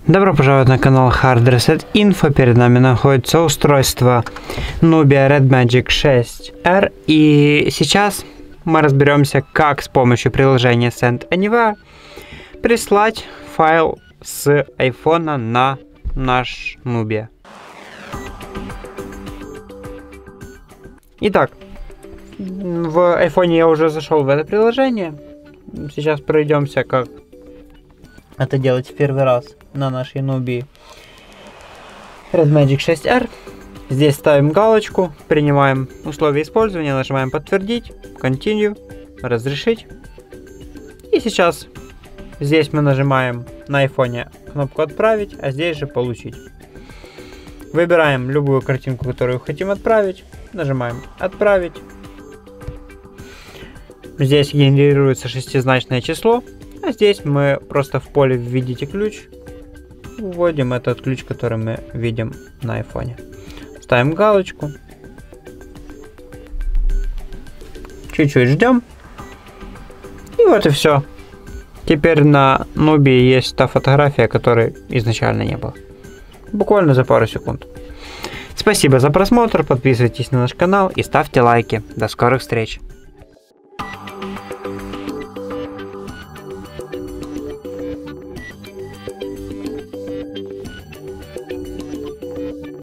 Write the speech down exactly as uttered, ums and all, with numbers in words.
Добро пожаловать на канал Hard Reset Info. Перед нами находится устройство Nubia Red Magic шесть эр. И сейчас мы разберемся, как с помощью приложения Send Anywhere прислать файл с айфона на наш Nubia. Итак, в айфоне я уже зашел в это приложение. Сейчас пройдемся, как это делать в первый раз на нашей Nubia Red Magic шесть эр. Здесь ставим галочку, принимаем условия использования, нажимаем подтвердить, Continue, разрешить. И сейчас здесь мы нажимаем на айфоне кнопку отправить, а здесь же получить. Выбираем любую картинку, которую хотим отправить, нажимаем отправить. Здесь генерируется шестизначное число, а здесь мы просто в поле «Введите ключ» вводим этот ключ, который мы видим на айфоне. Ставим галочку. Чуть-чуть ждем. И вот и все. Теперь на Nubia есть та фотография, которой изначально не было. Буквально за пару секунд. Спасибо за просмотр, подписывайтесь на наш канал и ставьте лайки. До скорых встреч!